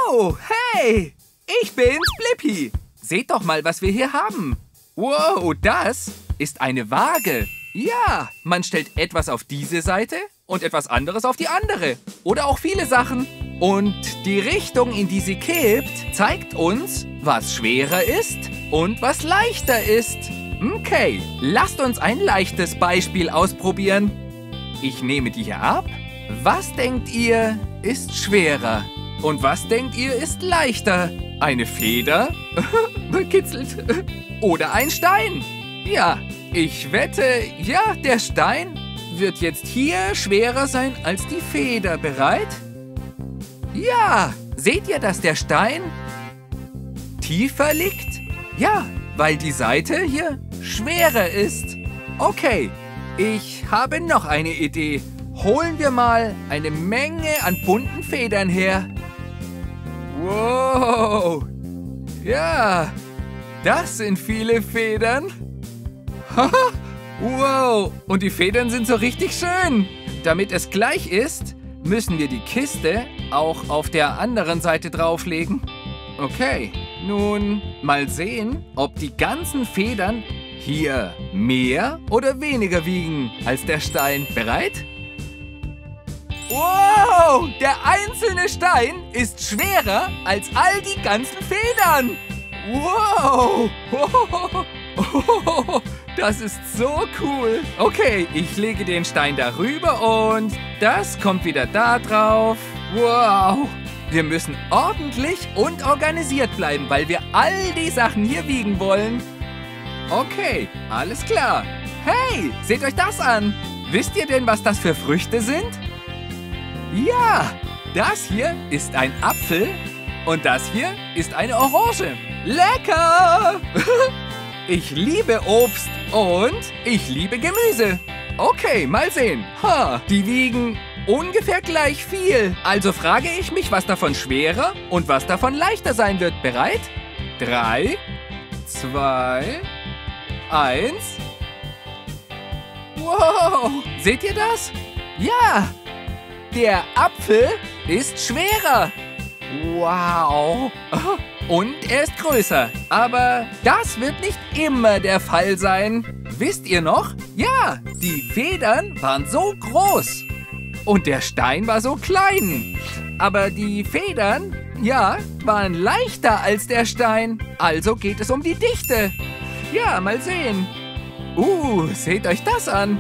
Oh, hey! Ich bin's, Blippi. Seht doch mal, was wir hier haben. Wow, das ist eine Waage. Ja, man stellt etwas auf diese Seite und etwas anderes auf die andere. Oder auch viele Sachen. Und die Richtung, in die sie kippt, zeigt uns, was schwerer ist und was leichter ist. Okay, lasst uns ein leichtes Beispiel ausprobieren. Ich nehme die hier ab. Was denkt ihr ist schwerer? Und was denkt ihr ist leichter? Eine Feder? Kitzelt. Oder ein Stein? Ja, ich wette, ja, der Stein wird jetzt hier schwerer sein als die Feder. Bereit? Ja, seht ihr, dass der Stein tiefer liegt? Ja, weil die Seite hier schwerer ist. Okay, ich habe noch eine Idee. Holen wir mal eine Menge an bunten Federn her. Wow! Ja, das sind viele Federn. Wow, und die Federn sind so richtig schön. Damit es gleich ist, müssen wir die Kiste auch auf der anderen Seite drauflegen. Okay, nun mal sehen, ob die ganzen Federn hier mehr oder weniger wiegen als der Stein. Bereit? Wow, der einzelne Stein ist schwerer als all die ganzen Federn. Wow, das ist so cool. Okay, ich lege den Stein darüber und das kommt wieder da drauf. Wow, wir müssen ordentlich und organisiert bleiben, weil wir all die Sachen hier wiegen wollen. Okay, alles klar. Hey, seht euch das an. Wisst ihr denn, was das für Früchte sind? Ja, das hier ist ein Apfel und das hier ist eine Orange. Lecker! Ich liebe Obst und ich liebe Gemüse. Okay, mal sehen. Die wiegen ungefähr gleich viel. Also frage ich mich, was davon schwerer und was davon leichter sein wird. Bereit? 3, 2, 1. Wow, seht ihr das? Ja! Der Apfel ist schwerer. Wow. Und er ist größer. Aber das wird nicht immer der Fall sein. Wisst ihr noch? Ja, die Federn waren so groß. Und der Stein war so klein. Aber die Federn, ja, waren leichter als der Stein. Also geht es um die Dichte. Ja, mal sehen. Seht euch das an.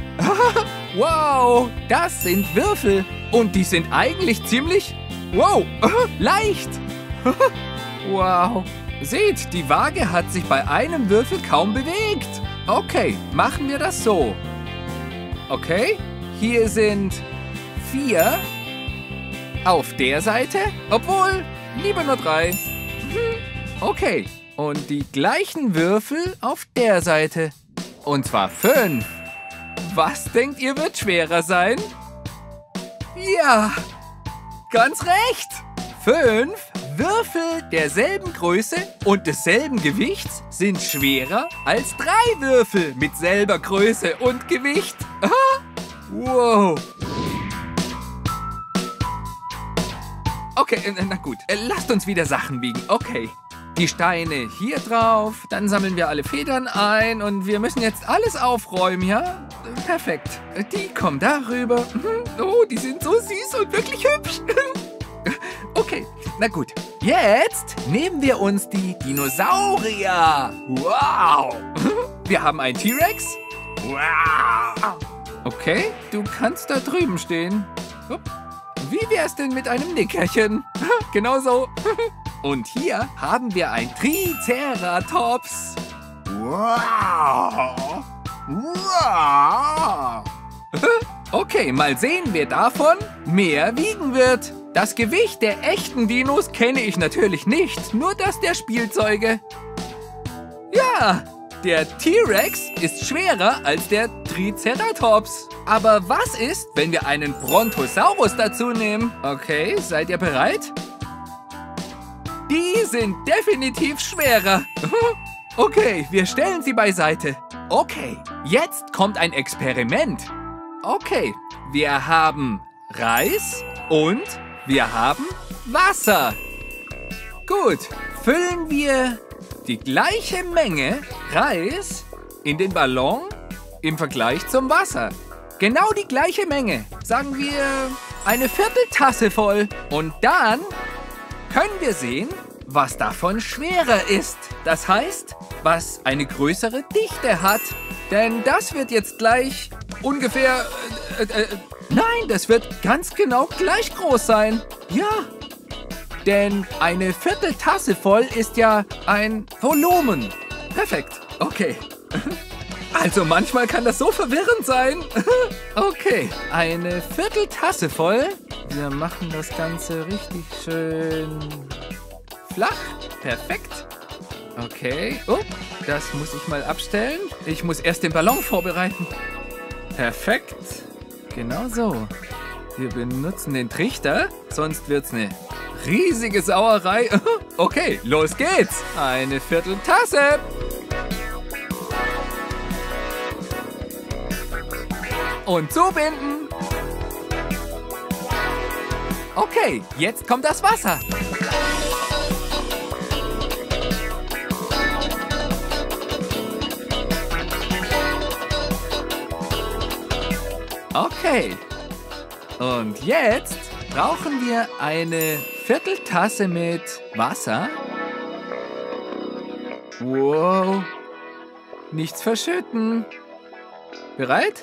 Wow, das sind Würfel. Und die sind eigentlich ziemlich, leicht. Wow. Seht, die Waage hat sich bei einem Würfel kaum bewegt. Okay, machen wir das so. Okay, hier sind 4 auf der Seite. Obwohl, lieber nur 3. Okay, und die gleichen Würfel auf der Seite. Und zwar 5. Was denkt ihr wird schwerer sein? Ja, ganz recht. 5 Würfel derselben Größe und desselben Gewichts sind schwerer als 3 Würfel mit selber Größe und Gewicht. Wow. Okay, na gut. Lasst uns wieder Sachen wiegen. Okay. Die Steine hier drauf, dann sammeln wir alle Federn ein und wir müssen jetzt alles aufräumen, ja? Perfekt. Die kommen darüber. Oh, die sind so süß und wirklich hübsch. Okay, na gut. Jetzt nehmen wir uns die Dinosaurier. Wow. Wir haben einen T-Rex. Wow. Okay, du kannst da drüben stehen. Wie wär's denn mit einem Nickerchen? Genau so. Und hier haben wir ein Triceratops. Wow. Wow. Okay, mal sehen, wer davon mehr wiegen wird. Das Gewicht der echten Dinos kenne ich natürlich nicht, nur das der Spielzeuge. Ja, der T-Rex ist schwerer als der Triceratops. Aber was ist, wenn wir einen Brontosaurus dazu nehmen? Okay, seid ihr bereit? Die sind definitiv schwerer. Okay, wir stellen sie beiseite. Okay, jetzt kommt ein Experiment. Okay, wir haben Reis und wir haben Wasser. Gut, füllen wir die gleiche Menge Reis in den Ballon im Vergleich zum Wasser. Genau die gleiche Menge. Sagen wir eine Vierteltasse voll. Und dann können wir sehen, was davon schwerer ist. Das heißt, was eine größere Dichte hat. Denn das wird jetzt gleich ungefähr... nein, das wird ganz genau gleich groß sein. Ja, denn eine Vierteltasse voll ist ja ein Volumen. Perfekt, okay. Also manchmal kann das so verwirrend sein. Okay, eine Vierteltasse voll. Wir machen das Ganze richtig schön flach. Perfekt. Okay. Oh, das muss ich mal abstellen. Ich muss erst den Ballon vorbereiten. Perfekt. Genau so. Wir benutzen den Trichter, sonst wird's eine riesige Sauerei. Okay, los geht's. Eine Vierteltasse. Und zubinden. Okay, jetzt kommt das Wasser. Okay. Und jetzt brauchen wir eine Vierteltasse mit Wasser. Wow. Nichts verschütten. Bereit?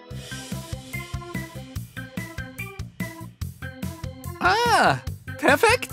Ah, perfekt.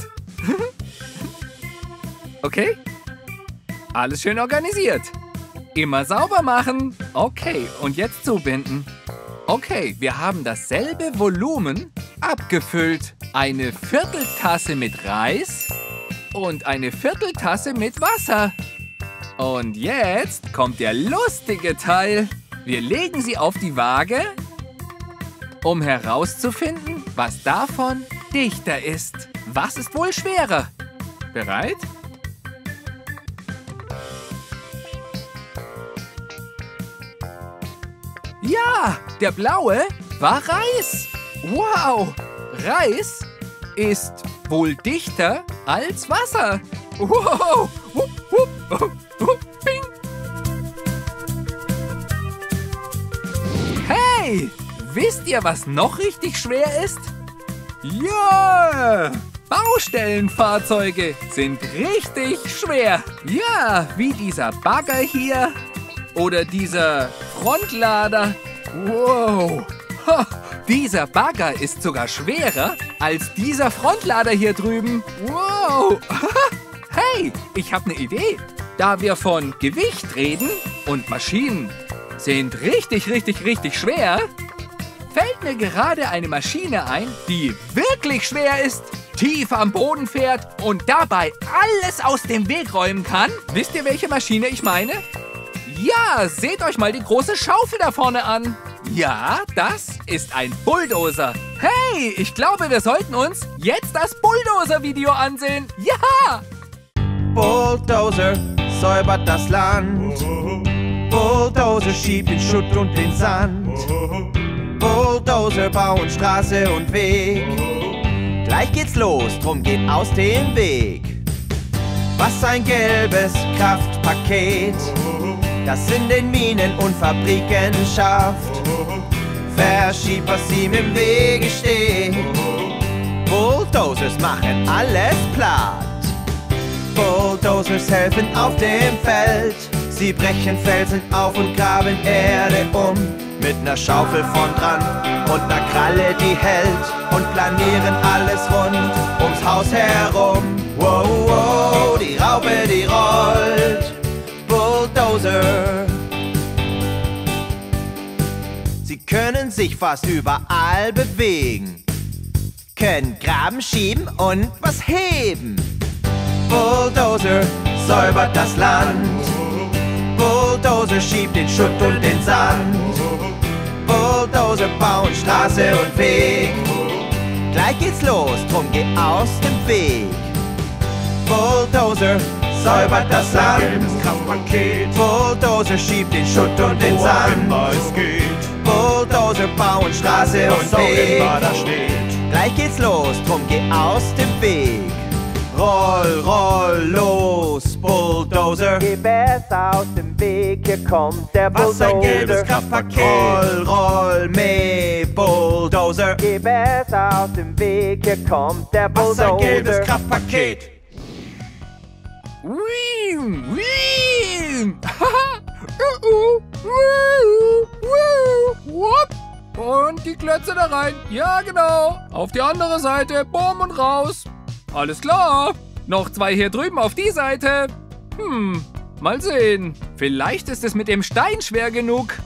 Okay. Alles schön organisiert. Immer sauber machen. Okay, und jetzt zubinden. Okay, wir haben dasselbe Volumen abgefüllt. Eine Vierteltasse mit Reis und eine Vierteltasse mit Wasser. Und jetzt kommt der lustige Teil. Wir legen sie auf die Waage, um herauszufinden, was davon dichter ist. Was ist wohl schwerer? Bereit? Ja, der blaue war Reis. Wow, Reis ist wohl dichter als Wasser. Wow, ping. Hey, wisst ihr, was noch richtig schwer ist? Ja, Baustellenfahrzeuge sind richtig schwer. Ja, wie dieser Bagger hier oder dieser Frontlader. Wow, ha, dieser Bagger ist sogar schwerer als dieser Frontlader hier drüben. Wow, hey, ich habe eine Idee. Da wir von Gewicht reden und Maschinen sind richtig schwer, fällt mir gerade eine Maschine ein, die wirklich schwer ist, tief am Boden fährt und dabei alles aus dem Weg räumen kann. Wisst ihr, welche Maschine ich meine? Ja, seht euch mal die große Schaufel da vorne an. Ja, das ist ein Bulldozer. Hey, ich glaube, wir sollten uns jetzt das Bulldozer-Video ansehen. Ja! Bulldozer säubert das Land. Bulldozer schiebt den Schutt und den Sand. Bulldozer bauen Straße und Weg. Gleich geht's los, drum geht aus dem Weg. Was ein gelbes Kraftpaket, das in den Minen und Fabriken schafft. Verschiebt, was ihm im Wege steht. Bulldozers machen alles platt. Bulldozers helfen auf dem Feld. Sie brechen Felsen auf und graben Erde um. Mit ner Schaufel vorn dran und ner Kralle, die hält. Und planieren alles rund ums Haus herum. Wow, wow, die Raupe, die rollt. Bulldozer. Sie können sich fast überall bewegen, können graben, schieben und was heben. Bulldozer säubert das Land. Bulldozer schiebt den Schutt und den Sand. Bulldozer bauen Straße und Weg. Gleich geht's los, drum geh aus dem Weg. Bulldozer säubert das Land. Bulldozer schiebt den Schutt und den Sand. Bulldozer bauen Straße und Weg. Gleich geht's los, drum geh aus dem Weg. Roll, roll, los, Bulldozer. Geh besser aus dem Weg, hier kommt der Bulldozer. Was ein gelbes Kraftpaket. Roll, roll, meh, Bulldozer. Geh besser aus dem Weg, hier kommt der Was Bulldozer. ein gelbes Kraftpaket. Wiem, wiem. Und die Klötze da rein. Ja, genau. Auf die andere Seite. Bumm und raus. Alles klar. Noch 2 hier drüben auf die Seite. Mal sehen. Vielleicht ist es mit dem Stein schwer genug.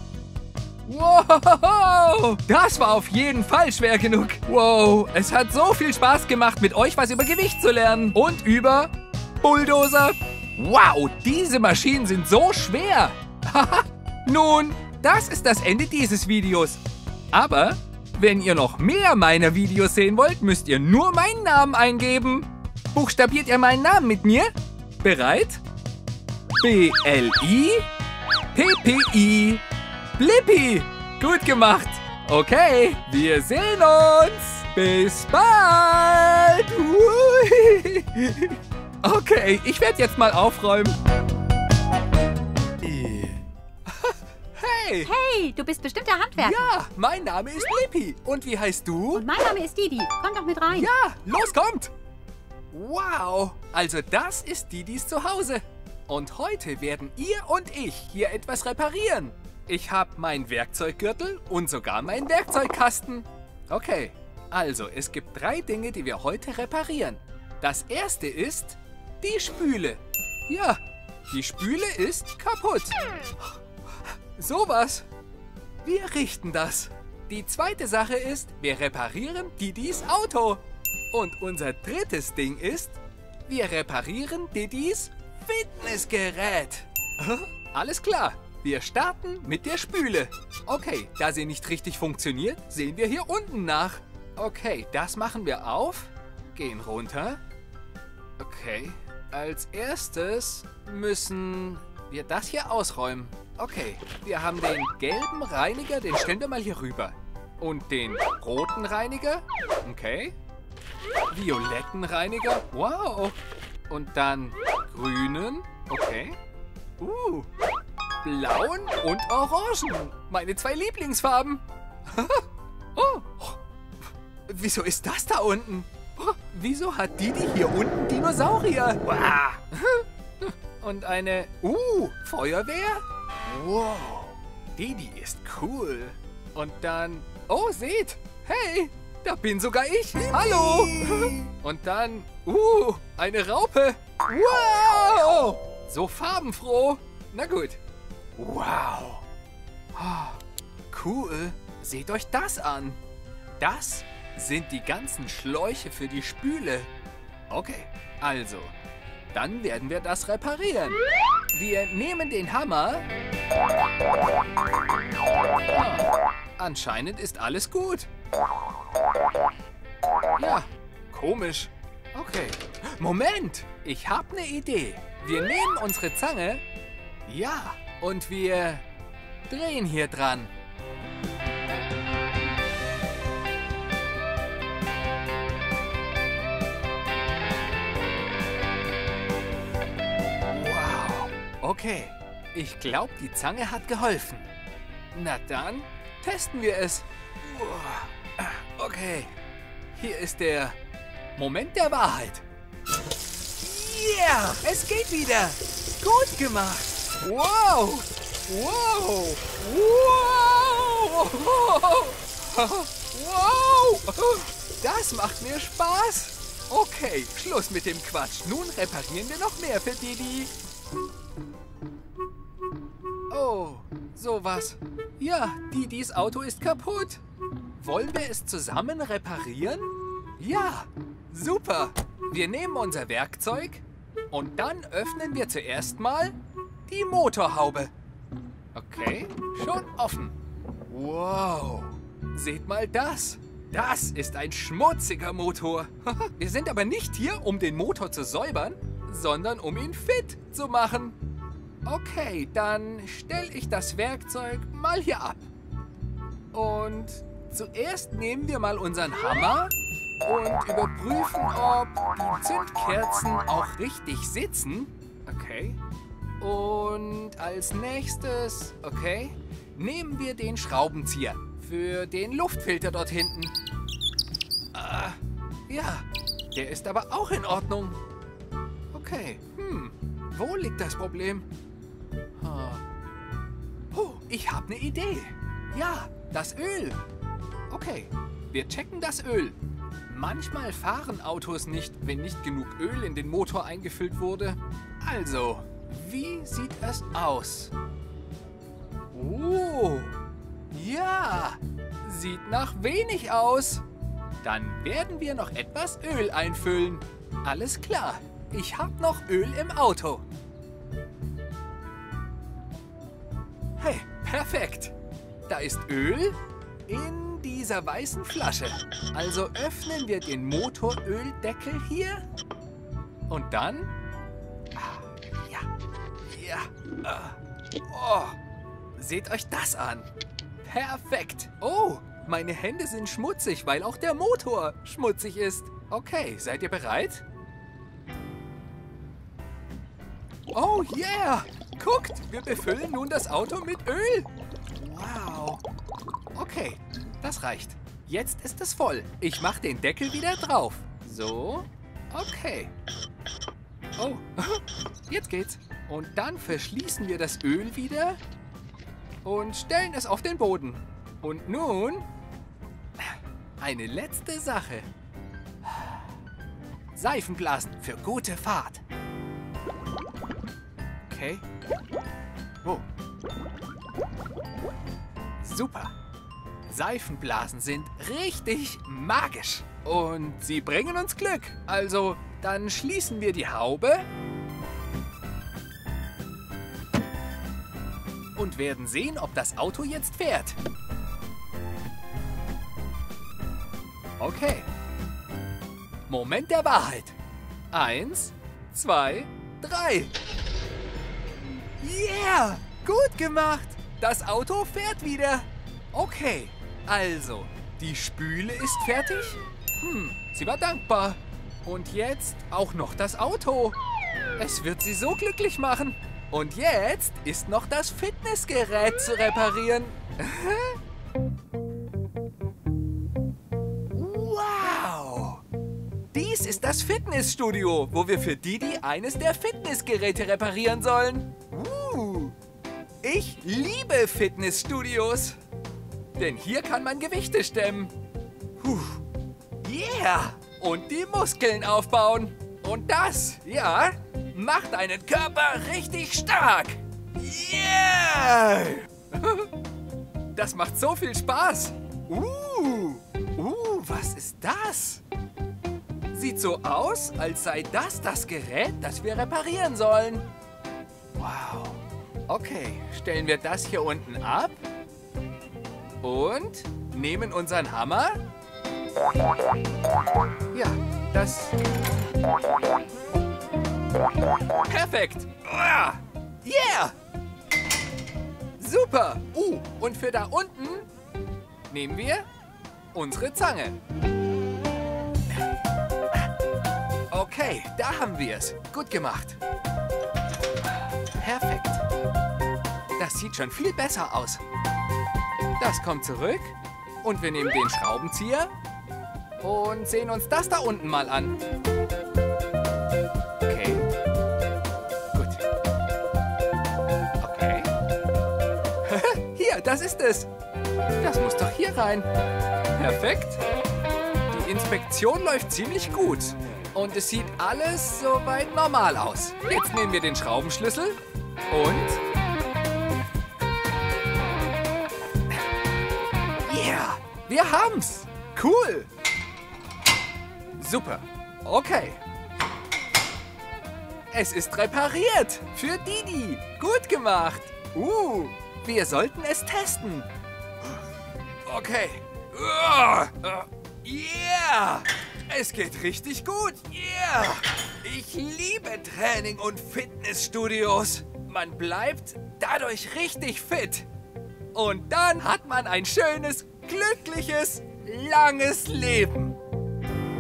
Wow, das war auf jeden Fall schwer genug. Wow, es hat so viel Spaß gemacht, mit euch was über Gewicht zu lernen. Und über Bulldozer. Wow, diese Maschinen sind so schwer. Nun, das ist das Ende dieses Videos. Aber wenn ihr noch mehr meiner Videos sehen wollt, müsst ihr nur meinen Namen eingeben. Buchstabiert ihr meinen Namen mit mir? Bereit? B-L-I-P-P-I. Blippi. Gut gemacht. Okay, wir sehen uns. Bis bald. Okay, ich werde jetzt mal aufräumen. Hey. Hey, du bist bestimmt der Handwerker. Ja, mein Name ist Blippi. Und wie heißt du? Und mein Name ist Didi. Komm doch mit rein. Ja, los, kommt. Wow, also das ist Didis Zuhause. Und heute werden ihr und ich hier etwas reparieren. Ich habe meinen Werkzeuggürtel und sogar meinen Werkzeugkasten. Okay, also es gibt 3 Dinge, die wir heute reparieren. Das erste ist die Spüle. Ja, die Spüle ist kaputt. Sowas. Wir richten das. Die zweite Sache ist, wir reparieren Didis Auto. Und unser drittes Ding ist, wir reparieren Didis Fitnessgerät. Alles klar, wir starten mit der Spüle. Okay, da sie nicht richtig funktioniert, sehen wir hier unten nach. Okay, das machen wir auf, gehen runter. Okay, als erstes müssen wir das hier ausräumen. Okay, wir haben den gelben Reiniger, den stellen wir mal hier rüber. Und den roten Reiniger, okay. Violetten Reiniger, wow. Und dann grünen, okay. Blauen und orangen, meine 2 Lieblingsfarben. Oh, wieso ist das da unten? Wieso hat Didi hier unten Dinosaurier? Und eine, Feuerwehr? Wow, Didi ist cool. Und dann, oh, seht, hey, da bin sogar ich. Hallo. Und dann, eine Raupe. Wow, so farbenfroh. Na gut. Wow. Cool, seht euch das an. Das sind die ganzen Schläuche für die Spüle. Okay, also, dann werden wir das reparieren. Wir nehmen den Hammer. Anscheinend ist alles gut. Ja, komisch. Okay, Moment, ich habe eine Idee. Wir nehmen unsere Zange. Ja, und wir drehen hier dran. Okay, ich glaube, die Zange hat geholfen. Na dann, testen wir es. Okay, hier ist der Moment der Wahrheit. Yeah, es geht wieder. Gut gemacht. Wow, wow, wow, wow. Das macht mir Spaß. Okay, Schluss mit dem Quatsch. Nun reparieren wir noch mehr für Didi. Oh, sowas. Ja, Didis Auto ist kaputt. Wollen wir es zusammen reparieren? Ja, super. Wir nehmen unser Werkzeug und dann öffnen wir zuerst mal die Motorhaube. Okay, schon offen. Wow, seht mal das. Das ist ein schmutziger Motor. Wir sind aber nicht hier, um den Motor zu säubern, sondern um ihn fit zu machen. Okay, dann stelle ich das Werkzeug mal hier ab. Und zuerst nehmen wir mal unseren Hammer und überprüfen, ob die Zündkerzen auch richtig sitzen. Okay. Und als nächstes, okay, nehmen wir den Schraubenzieher für den Luftfilter dort hinten. Ja, der ist aber auch in Ordnung. Okay, wo liegt das Problem? Oh, ich habe eine Idee. Ja, das Öl. Okay, wir checken das Öl. Manchmal fahren Autos nicht, wenn nicht genug Öl in den Motor eingefüllt wurde. Also, wie sieht es aus? Oh, ja, sieht nach wenig aus. Dann werden wir noch etwas Öl einfüllen. Alles klar, ich habe noch Öl im Auto. Hey, perfekt. Da ist Öl in dieser weißen Flasche. Also öffnen wir den Motoröldeckel hier. Und dann... Oh, seht euch das an. Perfekt. Oh, meine Hände sind schmutzig, weil auch der Motor schmutzig ist. Okay, seid ihr bereit? Oh yeah! Guckt, wir befüllen nun das Auto mit Öl. Wow. Okay, das reicht. Jetzt ist es voll. Ich mache den Deckel wieder drauf. So, okay. Oh, jetzt geht's. Und dann verschließen wir das Öl wieder und stellen es auf den Boden. Und nun eine letzte Sache. Seifenblasen für gute Fahrt. Okay. Oh. Super. Seifenblasen sind richtig magisch. Und sie bringen uns Glück. Also, dann schließen wir die Haube und werden sehen, ob das Auto jetzt fährt. Okay. Moment der Wahrheit. 1, 2, 3. Yeah! Gut gemacht! Das Auto fährt wieder. Okay, also, die Spüle ist fertig. Sie war dankbar. Und jetzt auch noch das Auto. Es wird sie so glücklich machen. Und jetzt ist noch das Fitnessgerät zu reparieren. Wow! Dies ist das Fitnessstudio, wo wir für Didi eines der Fitnessgeräte reparieren sollen. Ich liebe Fitnessstudios. Denn hier kann man Gewichte stemmen. Yeah! Und die Muskeln aufbauen. Und das, ja, macht deinen Körper richtig stark. Yeah! Das macht so viel Spaß. Was ist das? Sieht so aus, als sei das Gerät, das wir reparieren sollen. Wow. Okay, stellen wir das hier unten ab und nehmen unseren Hammer. Ja, das... Perfekt! Yeah! Super! Und für da unten nehmen wir unsere Zange. Okay, da haben wir es. Gut gemacht. Perfekt. Das sieht schon viel besser aus. Das kommt zurück und wir nehmen den Schraubenzieher und sehen uns das da unten mal an. Okay. Gut. Okay. Hier, das ist es. Das muss doch hier rein. Perfekt. Die Inspektion läuft ziemlich gut. Und es sieht alles soweit normal aus. Jetzt nehmen wir den Schraubenschlüssel und... Yeah, wir haben's. Cool. Super. Okay. Es ist repariert. Für Didi. Gut gemacht. Wir sollten es testen. Okay. Yeah. Es geht richtig gut. Yeah. Ich liebe Training und Fitnessstudios. Man bleibt dadurch richtig fit. Und dann hat man ein schönes, glückliches, langes Leben.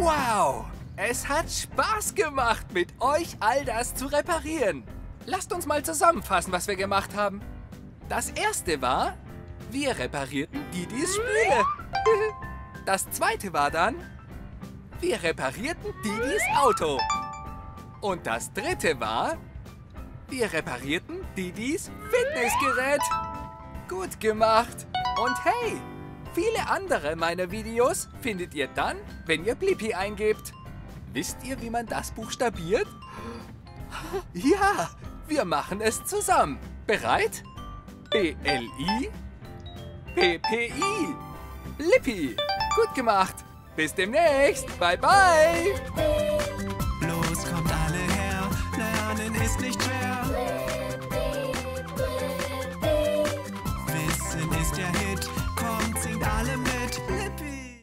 Wow! Es hat Spaß gemacht, mit euch all das zu reparieren. Lasst uns mal zusammenfassen, was wir gemacht haben. Das erste war, wir reparierten Didis Spüle. Das zweite war dann, wir reparierten Didis Auto. Und das dritte war, wir reparierten Didis Fitnessgerät. Gut gemacht. Und hey, viele andere meiner Videos findet ihr dann, wenn ihr Blippi eingebt. Wisst ihr, wie man das buchstabiert? Ja, wir machen es zusammen. Bereit? B-L-I P-P-I. Blippi. Gut gemacht. Bis demnächst. Bye, bye. Los, kommt alle her, lernen ist nicht schwer. Wissen ist der Hit, kommt, singt